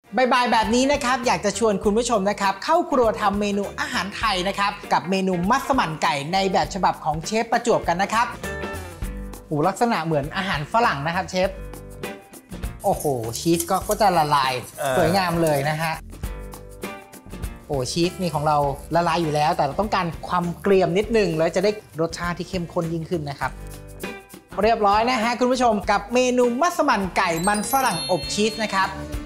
บ่ายๆแบบนี้นะครับอยากจะชวนคุณผู้ชมนะครับเข้าครัวทำเมนูอาหารไทยนะครับกับเมนูมัสมั่นไก่ในแบบฉบับของเชฟประจวบกันนะครับลักษณะเหมือนอาหารฝรั่งนะครับเชฟโอ้โหชีสก็จะละลายสวยงามเลยนะฮะชีสนี่ของเราละลายอยู่แล้วแต่เราต้องการความเกรียมนิดนึงแล้วจะได้รสชาติที่เข้มข้นยิ่งขึ้นนะครับเรียบร้อยนะฮะคุณผู้ชมกับเมนูมัสมั่นไก่มันฝรั่งอบชีสนะครับ